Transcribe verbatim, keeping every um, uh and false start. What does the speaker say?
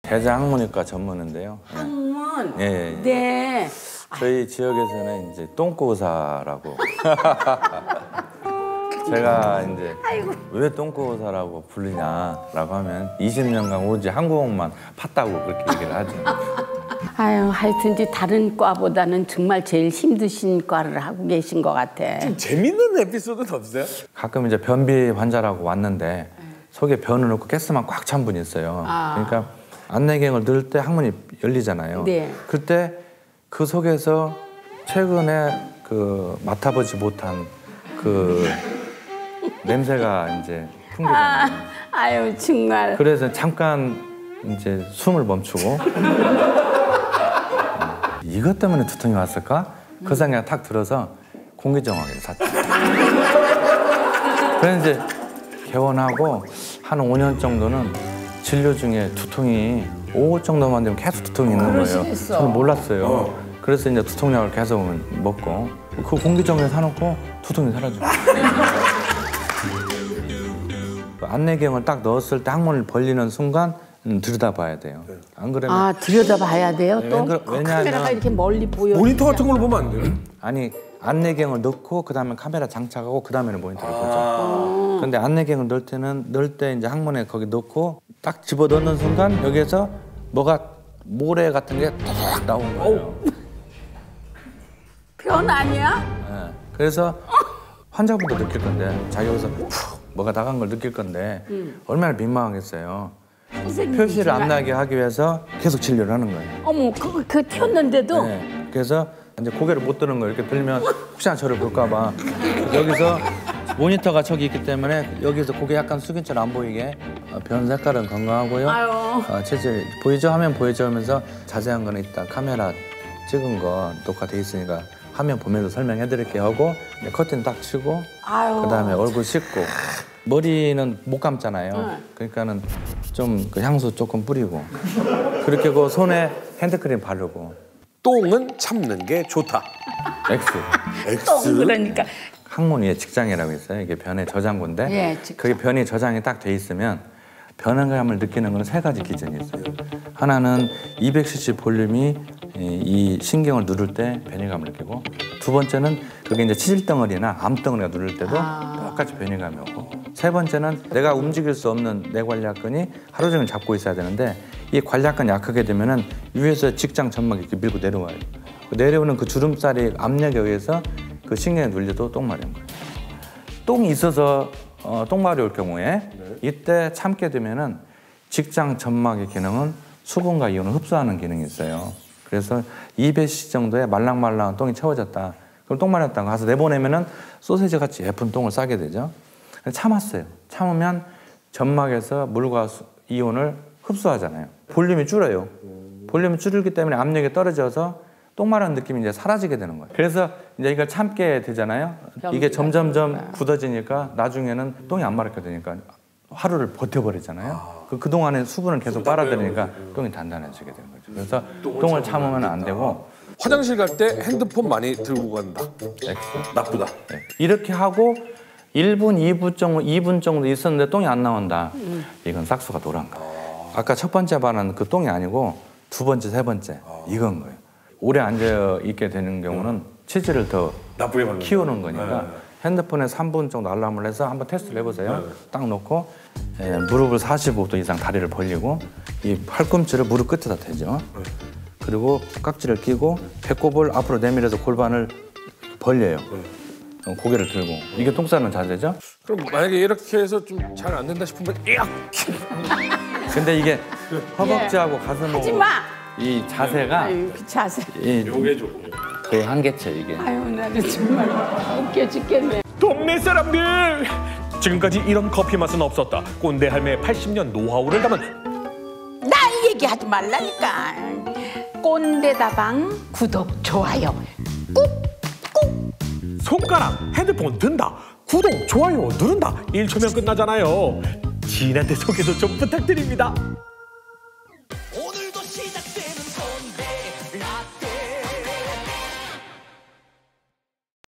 대장항문외과 전문인데요. 항문. 예, 예, 예. 네. 저희 지역에서는 이제 똥꼬의사라고. 제가 이제 아이고. 왜 똥꼬의사라고 부르냐라고 하면 이십 년간 오직 항구멍만 팠다고 그렇게 얘기를 하죠. 아유, 하여튼 이제 다른 과보다는 정말 제일 힘드신 과를 하고 계신 것 같아. 좀 재밌는 에피소드는 없으세요? 가끔 이제 변비 환자라고 왔는데 속에 변을 넣고 가스만 꽉 찬 분이 있어요. 아. 그러니까 안내경을 넣을 때 항문이 열리잖아요. 네. 그때 그 속에서 최근에 그 맡아보지 못한 그 냄새가 이제 풍기잖아요. 아, 아유 정말. 그래서 잠깐 이제 숨을 멈추고 이것 때문에 두통이 왔을까? 그 생각이 탁 들어서 공기정화기를 샀죠. 그래서 이제 개원하고 한 오 년 정도는 진료 중에 두통이 오 일 정도만 되면 계속 두통이 있는 거예요. 그러시겠어. 저는 몰랐어요. 그래서 이제 두통약을 계속 먹고 그 공기정화기 사놓고 두통이 사라져요. 안내경을 딱 넣었을 때 항문을 벌리는 순간 음, 들여다봐야 돼요. 안 그러면 아 들여다봐야 돼요 또? 네, 왜냐하면 카메라가 이렇게 멀리 보여. 모니터 같은 걸로 보면 안 돼요? 아니 안내경을 넣고 그 다음에 카메라 장착하고 그 다음에는 모니터를 보죠. 그런데 안내경을 넣을 때는 넣을 때 이제 항문에 거기 넣고 딱 집어 넣는 순간 여기에서 뭐가 모래 같은 게 탁 나온 거예요. 변 아니야? 네. 그래서 환자분도 느낄 건데 자기 여기서 푹 뭐가 나간 걸 느낄 건데 음. 얼마나 민망하겠어요. 표시를 안 나게 하기 위해서 계속 진료를 하는 거예요. 어머, 그거 그 튀었는데도? 네. 그래서 이제 고개를 못 드는 거예요. 이렇게 들면 혹시나 저를 볼까 봐. 여기서 모니터가 저기 있기 때문에 여기서 고개 약간 숙인 채로 안 보이게 변 색깔은 건강하고요. 어, 체질 보이죠? 화면 보이죠? 하면서 자세한 거는 이따 카메라 찍은 거 녹화돼 있으니까 화면 보면서 설명해 드릴게요 하고 커튼 딱 치고 아유. 그다음에 얼굴 씻고 머리는 못 감잖아요. 응. 그러니까는 좀 그 향수 조금 뿌리고 그렇게 그 손에 핸드크림 바르고 똥은 참는 게 좋다. X. X. 똥 그러니까. 항문 위에 직장이라고 있어요. 이게 변의 저장고인데 예, 직장. 그게 변이 저장이 딱 돼 있으면 변화감을 느끼는 건 세 가지 기준이 있어요. 하나는 이백 씨씨 볼륨이 이 신경을 누를 때 변이감을 느끼고 두 번째는 그게 이제 치질덩어리나 암덩어리가 누를 때도 아. 똑같이 변이감이 오고 세 번째는 내가 움직일 수 없는 내 관략근이 하루 종일 잡고 있어야 되는데 이 관략근이 약하게 되면은 위에서 직장 점막이 이렇게 밀고 내려와요. 내려오는 그 주름살이 압력에 의해서 그 신경이 눌려도 똥마려운 거예요. 똥이 있어서 어, 똥마려 올 경우에 네. 이때 참게 되면은 직장 점막의 기능은 수분과 이온을 흡수하는 기능이 있어요. 그래서 이백 씨씨 정도의 말랑말랑한 똥이 채워졌다. 그럼 똥 마렸다고 가서 내보내면은 소세지 같이 예쁜 똥을 싸게 되죠. 참았어요. 참으면 점막에서 물과 수, 이온을 흡수하잖아요. 볼륨이 줄어요. 볼륨이 줄기 때문에 압력이 떨어져서 똥 마른 느낌이 이제 사라지게 되는 거예요. 그래서 이제 이걸 참게 되잖아요. 이게 점점점 굳어지니까 나중에는 똥이 안 마르게 되니까 하루를 버텨버리잖아요. 아. 그, 그동안에 수분을 계속 빨아들이니까 똥이 단단해지게 되는 거죠. 그래서 똥을, 똥을 참으면 안 되고. 화장실 갈 때 핸드폰 많이 들고 간다. 네. 나쁘다. 네. 이렇게 하고 일 분, 이 분 정도, 이 분 정도 있었는데 똥이 안 나온다. 음. 이건 싹수가 노란 거예요. 아. 아까 첫 번째 반은 그 똥이 아니고 두 번째, 세 번째 아. 이건 거예요. 오래 앉아 있게 되는 경우는 음. 치질을 더 나쁘게 키우는 거니까 네. 핸드폰에 삼 분 정도 알람을 해서 한번 테스트를 해보세요. 네. 딱 놓고 예, 무릎을 사십오 도 이상 다리를 벌리고 이 팔꿈치를 무릎 끝에다 대죠. 네. 그리고 깍지를 끼고 배꼽을 앞으로 내밀어서 골반을 벌려요. 네. 어, 고개를 들고 이게 똥 싸는 자세죠. 그럼 만약에 이렇게 해서 좀 잘 안 된다 싶으면 이악! 근데 이게 허벅지하고 가슴하고 하지 마! 이 자세가 아유, 그 자세. 이, 요게 좋고 거의 한계체 이게. 아유 나는 정말 웃겨 죽겠네. 동네 사람들! 지금까지 이런 커피 맛은 없었다. 꼰대 할매의 팔십 년 노하우를 담은 나 이 얘기 하지 말라니까. 꼰대다방 구독 좋아요 꾹꾹. 손가락 헤드폰 든다. 구독 좋아요 누른다. 일 초면 끝나잖아요. 지인한테 소개도 좀 부탁드립니다.